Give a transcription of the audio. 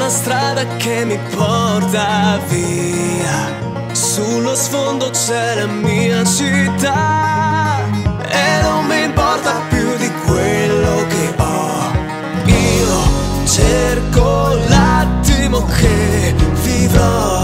una strada che mi porta via. Sullo sfondo c'è la mia città e non mi importa più di quello che ho. Io cerco l'attimo che vivrò.